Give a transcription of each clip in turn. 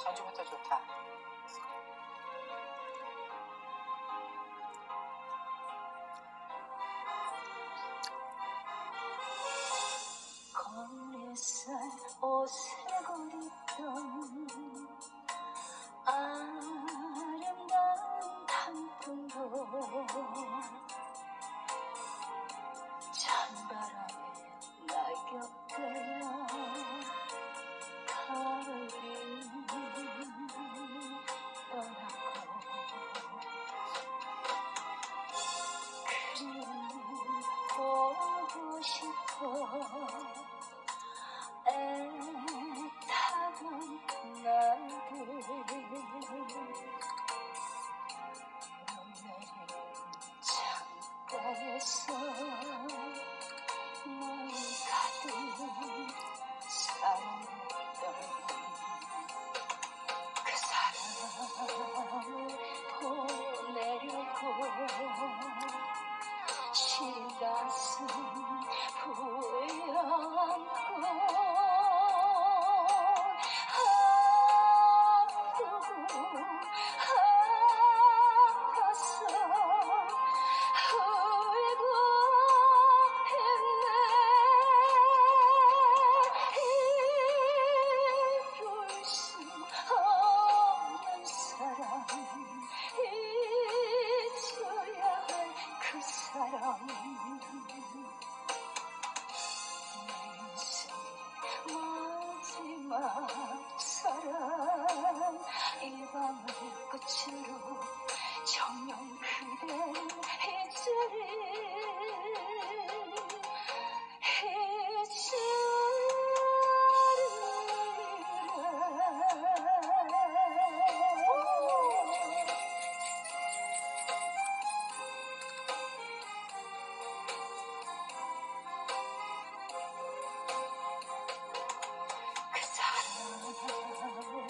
전주부터 좋다. 건리살 오색거리던 아름다운 단풍도 찬바람에 날격되어 가을이 떠나고 그림 보고 싶어 애타던 날들 눈내린 창가에서 널 가득 사랑했던 그 사랑을 보내려고 시린 가슴 부여안고 아파서 울고 있네. 이룰 수 없는 사랑 잊어야 할 그 사람 마지막 사랑 이 밤을 끝으로 정녕 그댈 그 사랑을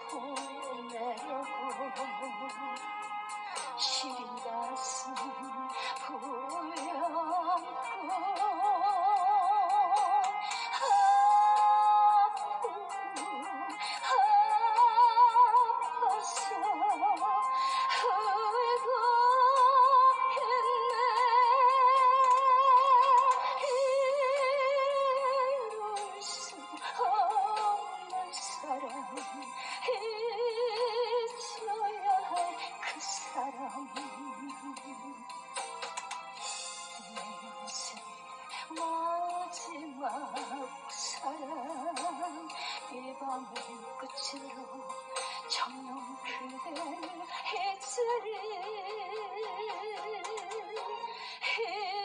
보내려고 시린 가슴 부여안고 아파서 울고 있네. 이룰 수 없는 사랑 잊어야 할 그 사람 내 인생의 마지막 사랑 이 밤을 끝으로 정녕 그댈 잊으리